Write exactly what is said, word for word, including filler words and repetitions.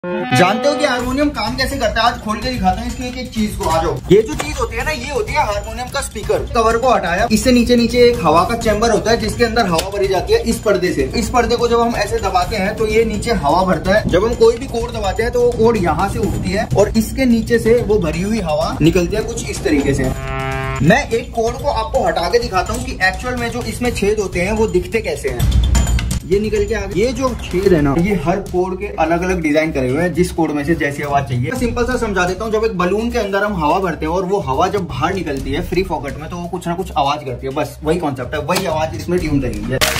जानते हो कि हारमोनियम काम कैसे करता है? आज खोल के दिखाता हूँ इसकी एक एक चीज को। आ जाओ। ये जो चीज होती है ना, ये होती है हारमोनियम का स्पीकर। कवर को हटाया, इससे नीचे नीचे एक हवा का चैम्बर होता है जिसके अंदर हवा भरी जाती है इस पर्दे से। इस पर्दे को जब हम ऐसे दबाते हैं तो ये नीचे हवा भरता है। जब हम कोई भी कोड दबाते हैं तो वो कोड यहाँ से उठती है और इसके नीचे से वो भरी हुई हवा निकलती है कुछ इस तरीके से। मैं एक कोड को आपको हटा के दिखाता हूँ कि एक्चुअल में जो इसमें छेद होते हैं वो दिखते कैसे हैं। ये निकल के आ गया। ये जो छेद है ना, ये हर कोड के अलग अलग डिजाइन करे हुए हैं, जिस कोड में से जैसी आवाज चाहिए। सिंपल सा समझा देता हूँ। जब एक बलून के अंदर हम हवा भरते हैं और वो हवा जब बाहर निकलती है फ्री पॉकेट में, तो वो कुछ ना कुछ आवाज करती है। बस वही कॉन्सेप्ट है, वही आवाज इसमें ट्यून रहेगी।